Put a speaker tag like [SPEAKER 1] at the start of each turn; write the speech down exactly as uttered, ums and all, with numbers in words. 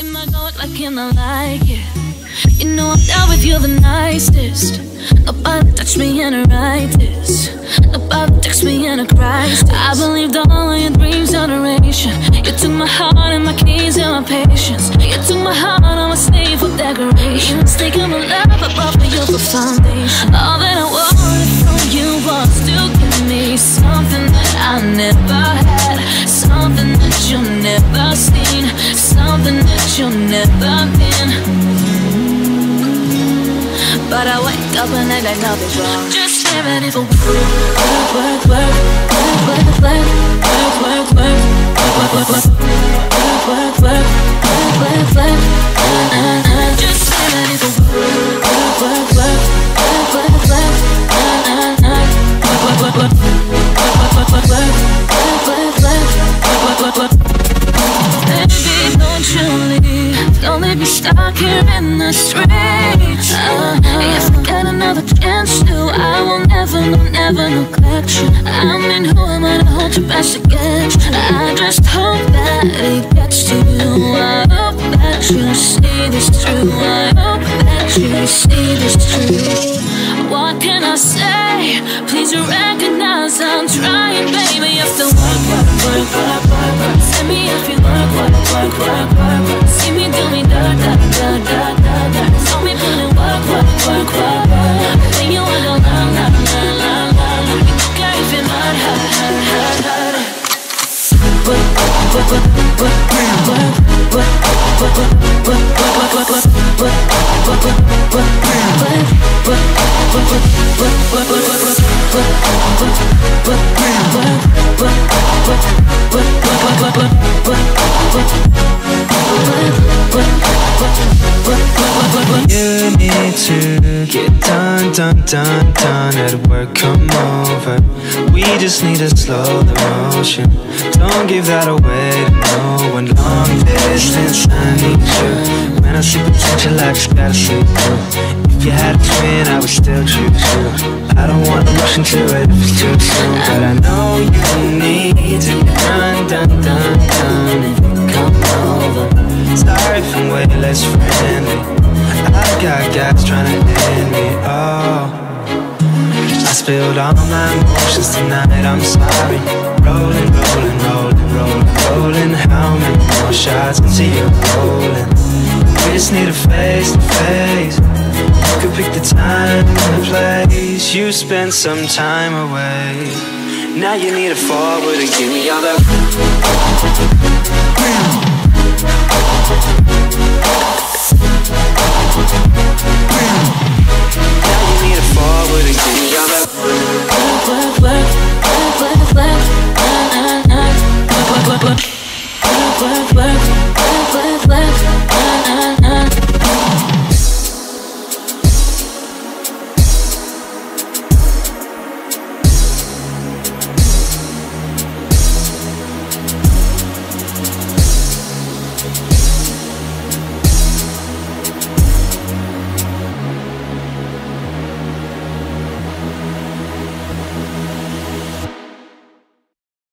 [SPEAKER 1] In my gut, like him, I like it. You know I'm down with you the nicest. Nobody touched me in a right this. Nobody touched me in a crisis. I believed all of your dreams are duration. You took my heart and my keys and my patience. You took my heart, I'm a slave for decoration. You mistaken my love, I brought for you for foundation. All that I wanted from you was to give me something that I never had, something that you've never seen, something that you've never been. But I wake up and act like nothing's wrong. Just get ready for work, work, work, work, work, work, work, work, work, work, work, work, work, work, work, work, work. Just get ready for work, work, work, work, work, work, work, work, work, work, work, work, work, work. Baby, don't you leave, don't leave me stuck here in the streets. Uh, if I get another chance to, I will never, no, never neglect you. I mean, who am I to hold your best against? I just hope that it gets to you. I hope that you see this through. I hope that you see this through. What can I say? Please recognize I'm trying, baby. You have to work, work, work, work, work, work. Send me if you work, work, work, work, work, work. See me do me da da da da da da. Saw me put in work, work, work, work, work. Then you wanna la la la la la la. You don't care if you're not hurt, hurt, hurt, hurt. Work, work, work, work, work, work, work, work, work, work, work, work, work, work, work, work.
[SPEAKER 2] You need to get done, done, done, done at work, come over. We just need to slow the motion. Don't give that away to no one. Long distance, I need you. When I see potential, I just gotta see through. If you had a twin, I would still choose you. I don't want to rush into it if it's too soon, but I know you need to get done, done, done, done. If you come over, sorry if I'm way less friendly. I got guys trying to end me, oh. I spilled all my emotions tonight, I'm sorry. Rolling, rolling, rolling, rolling, rolling. How many more shots until you're rolling? We just need a face to face. You could pick the time and the place. You spent some time away. Now you need a forward and give me all that.